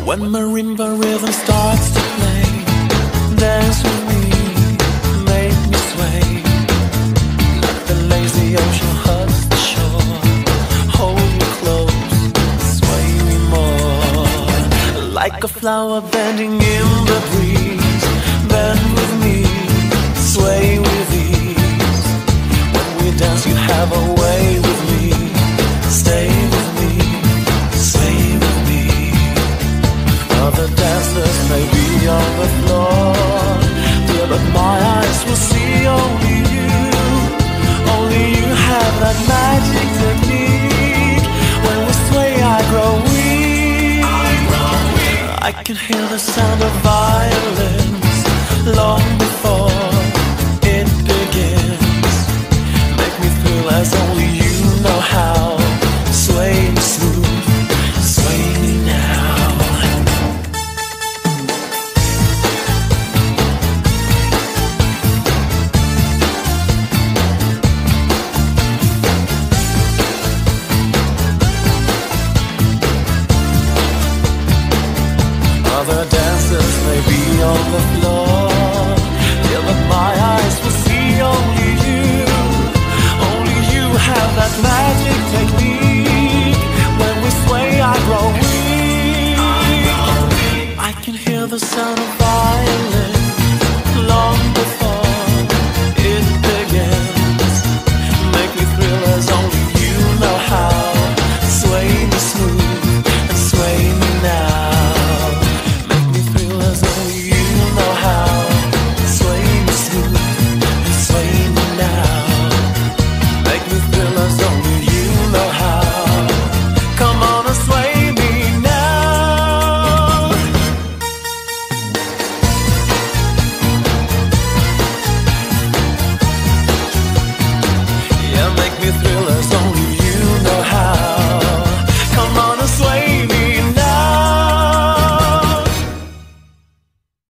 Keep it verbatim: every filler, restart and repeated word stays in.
When marimba rhythm starts to play, dance with me, make me sway. Like the lazy ocean hugs the shore, hold me close, sway me more. Like a flower bending in the breeze, bend with me, sway with ease. When we dance you have a way with me, stay with me, sway with me. Other dancers may be on the floor, yeah, but my eyes will see only you. Only you have that magic technique. When we sway I grow weak. I, grow weak. I can hear the sound of violins long before it begins. Make me feel as only you know how. Sway me smooth, sway me now. Other dancers may be on the floor,